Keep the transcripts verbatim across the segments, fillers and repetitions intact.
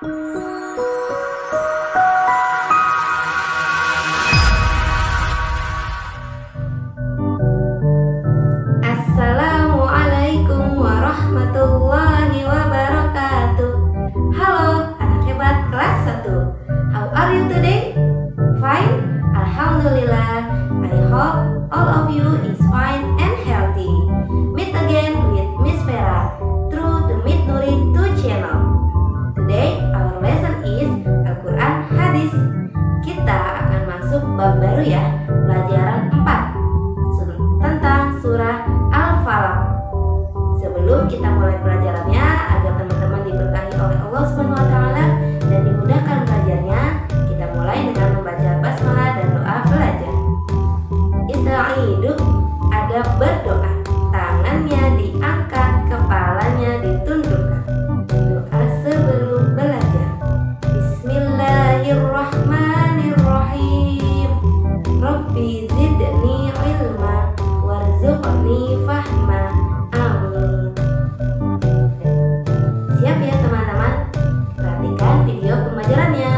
Assalamualaikum warahmatullahi wabarakatuh. Halo anak hebat kelas satu. How are you today? Fine? Alhamdulillah. I hope all of you is fine and healthy. Meet again with Miss Vera through the Meet Nuri two channel. Today our lesson is Al-Quran Hadis. Kita akan masuk bab baru ya, pelajaran empat tentang surah Al-Falaq. Sebelum kita mulai pelajarannya, agar teman-teman diberkahi oleh Allah Subhanahu wa taala dan dimudahkan belajarnya, kita mulai dengan membaca basmalah dan doa belajar. Ista'idu, ada berdoa, tangannya diangkat, kepalanya ditundukkan. Doa sebelum belajar. Bismillahirrahmanirrahim. Rabbi zidni ilma warzuqni fahma. Amin. Siap ya teman-teman? Perhatikan video pembelajarannya.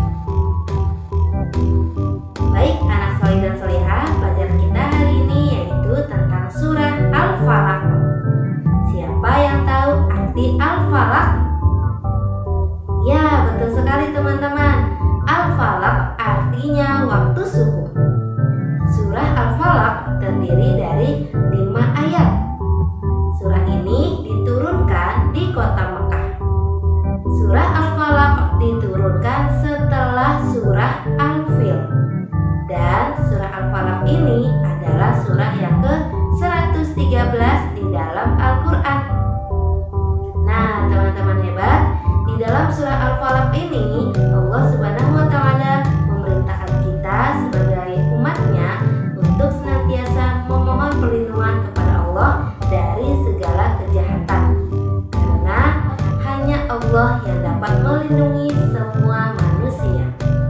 Baik anak soleh dan solehah, pelajaran kita hari ini yaitu tentang surah Al-Falaq. Siapa yang tahu arti Al-Falaq? Ya, betul sekali teman-teman. Al-Falaq artinya waktu subuh. Surah Al-Falaq terdiri dari lima ayat. Surah ini diturunkan di kota Mekah. Surah Al-Falaq diturunkan setelah surah Al-Fil. Dan surah Al-Falaq ini adalah surah yang ke seratus tiga belas di dalam Al-Quran. Nah teman-teman hebat, di dalam surah Al-Falaq ini Allah Subhanahu wa taala memerintahkan kita sebagai umatnya untuk senantiasa memohon perlindungan kepada Allah dari segala kejahatan. Karena hanya Allah yang dapat melindungi semua manusia.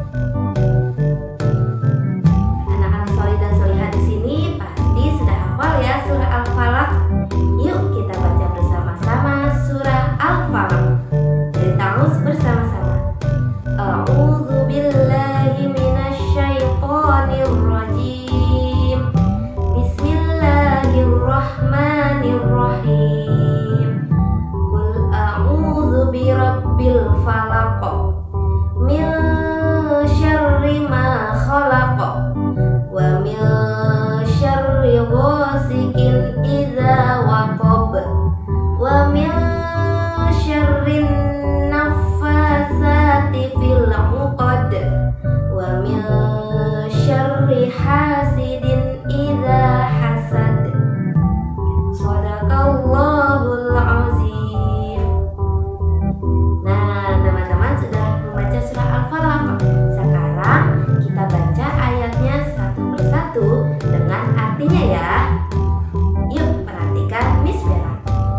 Anak-anak soleh dan solehah di sini pasti sudah hafal ya surah Al-Falaq. Yuk kita baca bersama-sama surah Al-Falaq. Dari Ta'awuz bersama-sama. A'udzu billahi minasyaitonir rajim. Bismillahirrahmanirrahim. Qul a'udzu birabbil falaq. Min syarri ma khalaq. Wa min syarri ghasikin idza waqab. Wa min syarrin naffasati fil 'uqad. Wa min syarri hasidin idza hasad. Shadaqallahul azim. Nah, teman-teman sudah membaca surah Al-Falaq. Sekarang kita baca ayatnya satu persatu dengan artinya ya. Yuk perhatikan Miss Vera.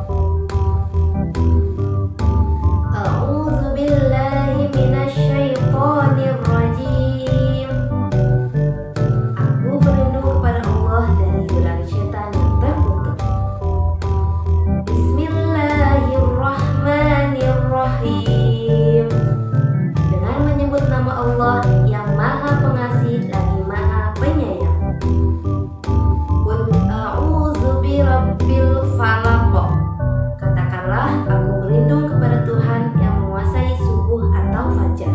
A'udzu billahi minasyaitonir rajim. Aku berlindung kepada Allah dari godaan setan yang terkutuk. Bismillahirrahmanirrahim. Dengan menyebut nama Allah yang Maha Pengasih lagi Maha Penyayang. Qul a'udzu birabbil falaq. Katakanlah aku berlindung kepada Tuhan yang menguasai subuh atau fajar.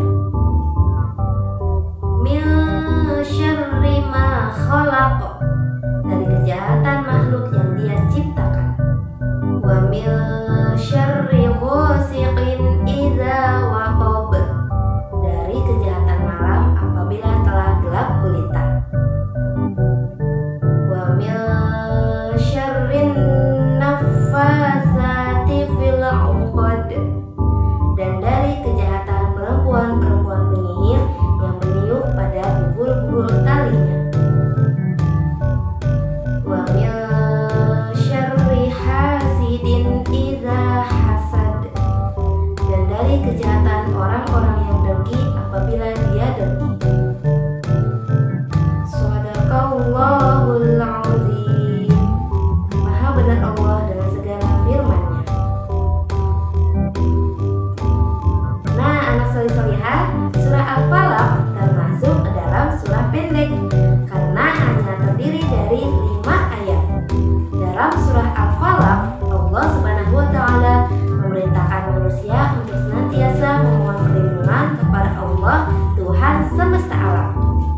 Min syarri ma khalaq. Dari kejahatan makhluk yang Dia ciptakan. Wa min syarri ghasiqin idza waqab. Dari kejahatan malam apabila telah gelap gulita. Wa min syarrin naffasati fil 'uqad. Dan dari kejahatan perempuan-perempuan penyihir yang meniup pada bubul-bubul talinya. Wa min syarri hasidin idza hasad. Dan dari kejahatan orang-orang yang dengki apabila dia dengki. Shadaqallahul azim. Maha benar Allah dengan segala firman-Nya. Nah manusia untuk senantiasa memohon perlindungan kepada Allah, Tuhan semesta alam.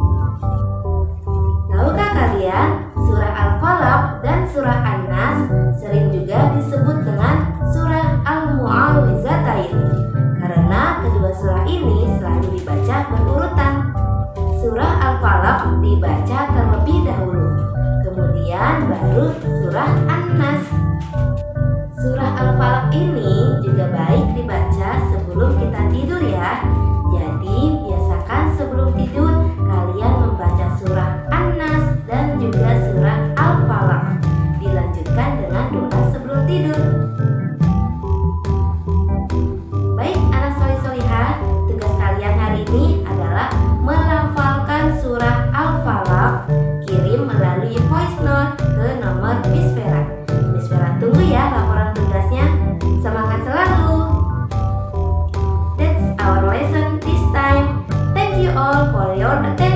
Tahukah kalian, surah Al-Falaq dan surah An-Nas sering juga disebut dengan surah Al-Mu'awwidzatain karena kedua surah ini selalu dibaca berurutan. Surah Al-Falaq dibaca terlebih dahulu, kemudian baru surah An-Nas. Surah Al-Falaq ini juga baik dibaca sebelum kita tidur ya. Jadi biasakan sebelum tidur kalian membaca surah An-Nas dan juga surah Al-Falaq. Dilanjutkan dengan doa sebelum tidur. Baik anak solih-solihah, tugas kalian hari ini adalah melafalkan surah Al-Falaq. Kirim melalui voice note ke nomor Miss Vera. Miss Vera tunggu ya laporan tugasnya. Semangat selalu. That's our lesson this time. Thank you all for your attention.